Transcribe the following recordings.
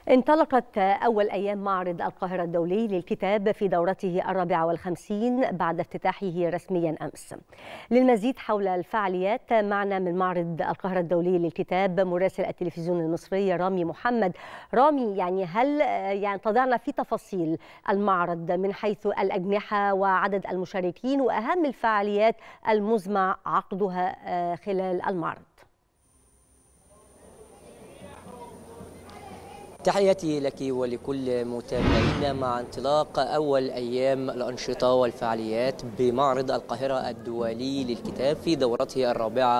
انطلقت أول أيام معرض القاهرة الدولي للكتاب في دورته 54 بعد افتتاحه رسميا أمس. للمزيد حول الفعاليات معنا من معرض القاهرة الدولي للكتاب مراسل التلفزيون المصري رامي محمد. رامي، هل تضعنا في تفاصيل المعرض من حيث الأجنحة وعدد المشاركين وأهم الفعاليات المزمع عقدها خلال المعرض؟ تحياتي لك ولكل متابعينا مع انطلاق أول أيام الأنشطة والفعاليات بمعرض القاهرة الدولي للكتاب في دورته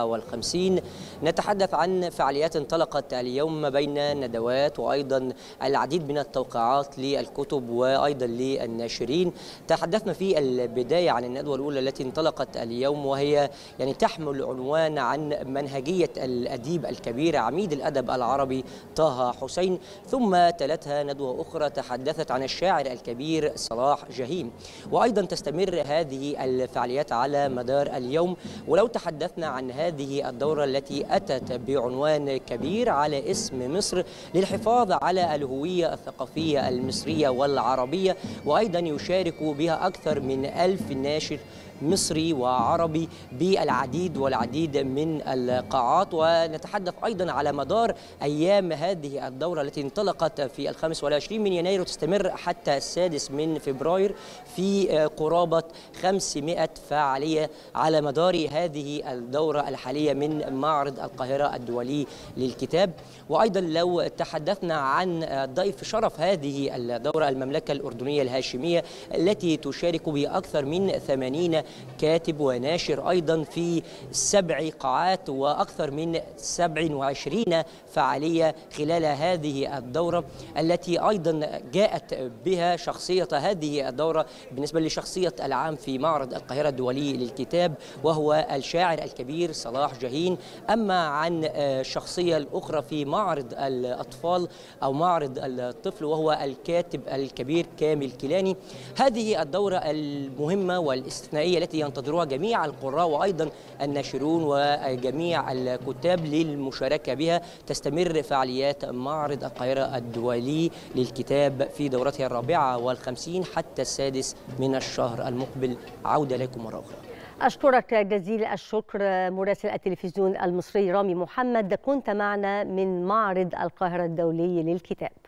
54. نتحدث عن فعاليات انطلقت اليوم بين ندوات وأيضا العديد من التوقيعات للكتب وأيضا للناشرين. تحدثنا في البداية عن الندوة الأولى التي انطلقت اليوم، وهي تحمل عنوان عن منهجية الأديب الكبير عميد الأدب العربي طه حسين، ثم تلتها ندوة أخرى تحدثت عن الشاعر الكبير صلاح جاهين. وأيضا تستمر هذه الفعاليات على مدار اليوم. ولو تحدثنا عن هذه الدورة التي أتت بعنوان كبير على اسم مصر للحفاظ على الهوية الثقافية المصرية والعربية، وأيضا يشارك بها أكثر من 1000 ناشر مصري وعربي بالعديد والعديد من القاعات. ونتحدث أيضا على مدار أيام هذه الدورة التي انطلقت في 25 من يناير وتستمر حتى 6 من فبراير في قرابة 500 فعالية على مدار هذه الدورة الحالية من معرض القاهرة الدولي للكتاب. وأيضا لو تحدثنا عن ضيف شرف هذه الدورة، المملكة الأردنية الهاشمية التي تشارك بأكثر من 80 كاتب وناشر أيضا في 7 قاعات وأكثر من 27 فعالية خلال هذه الدورة، التي أيضا جاءت بها شخصية هذه الدورة بالنسبة لشخصية العام في معرض القاهرة الدولي للكتاب، وهو الشاعر الكبير صلاح جاهين. أما عن الشخصية الأخرى في معرض الأطفال أو معرض الطفل، وهو الكاتب الكبير كامل كيلاني. هذه الدورة المهمة والاستثنائية التي ينتظرها جميع القراء وأيضا الناشرون وجميع الكتاب للمشاركة بها. تستمر فعاليات معرض القاهرة الدولي للكتاب في دورته 54 حتى 6 من الشهر المقبل. عودة لكم مرة أخرى. أشكرك جزيل الشكر مراسل التلفزيون المصري رامي محمد، كنت معنا من معرض القاهرة الدولي للكتاب.